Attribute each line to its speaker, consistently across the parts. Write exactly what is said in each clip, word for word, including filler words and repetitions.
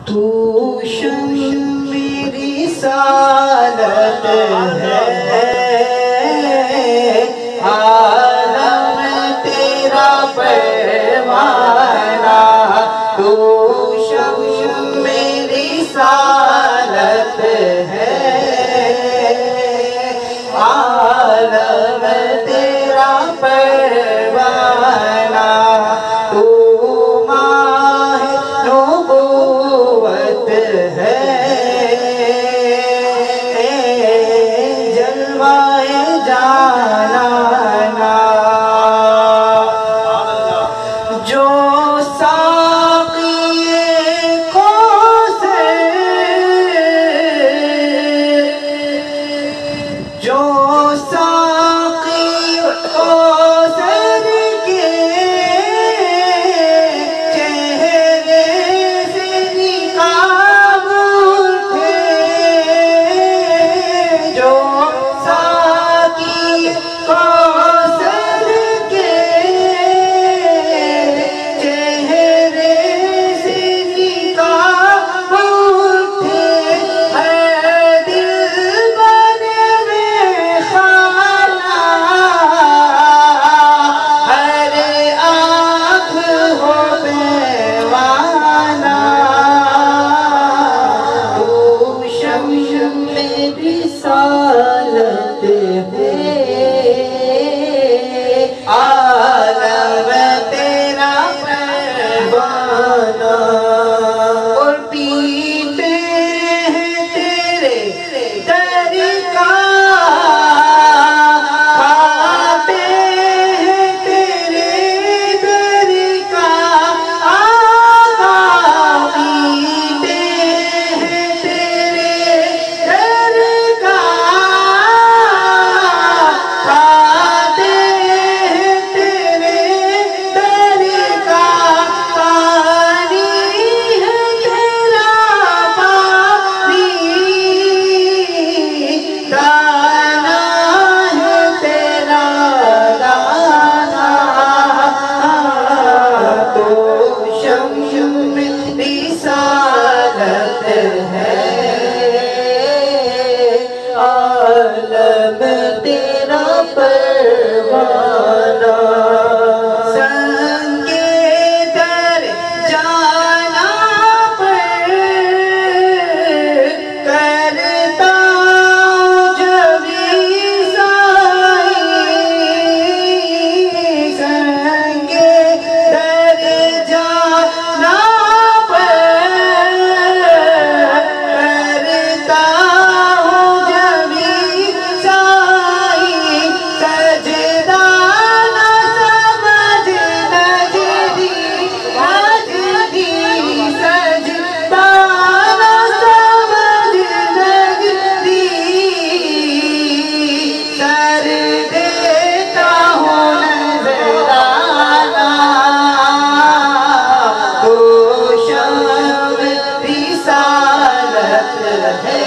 Speaker 1: تو شمع رسالت ہے، عالم تیرا پروانہ، تو شمع رسالت ہے، عالم تیرا پروانہ، تو ماہ نبوت ہے، جلوہ جانانا، جو ساقی کوثر، جو ساقی کوثر کے چہرے سے نقاب اٹھے، جو ساقی کوثر کے چہرے سے نقاب اٹھے، ہر دل بنے خانہ، ہر آنکھ ہو دیوانہ، تو شمع رسالت ہے، عالم تیرا پروانہ، اور پیتے ہیں تیرے در کا، کھاتے ہیں تیرے در کا، آقا پیتے ہیں تیرے در کا، کھاتے ہیں تیرے در کا، پانی ہے تیرا پانی، دانا ہے تیرا دانا، تو شمع رسالت ہے، عالم تیرا پروانہ، سنگ در جانا پر کرتا جب عیسائی، سنگ در جانا پر کرتا ہوں جب عیسائی، سجدہ نہ سمجھ نجدی، نجدی سجدہ نہ سمجھ نجدی، سر دیتا ہوں نذرانہ، تو شمع رسالت ہے،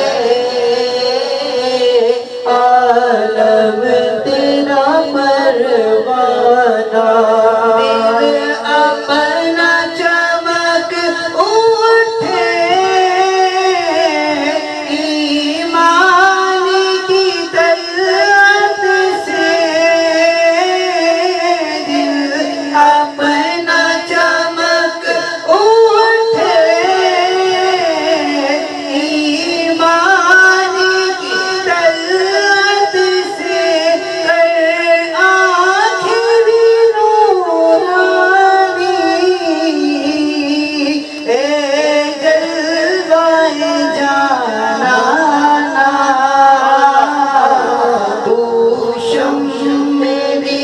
Speaker 1: عالم تیرا پروانہ، دل اپنا چمک اٹھے، ایمان کی طلعت سے، دل اپنا چمک اٹھے، ایمان کی طلعت سے، کر آنکھیں بھی نورانی، اے جلوہ جانانا، تو شمع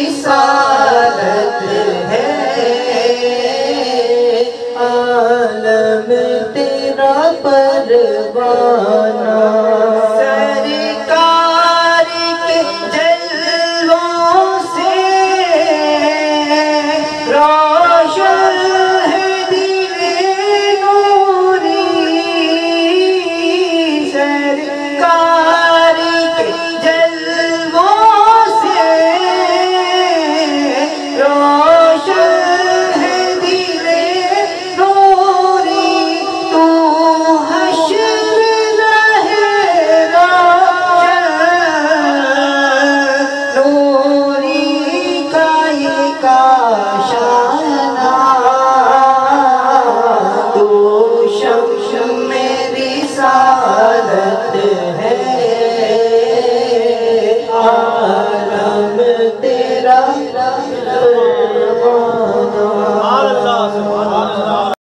Speaker 1: رسالت ہے، عالم تیرا پروانہ۔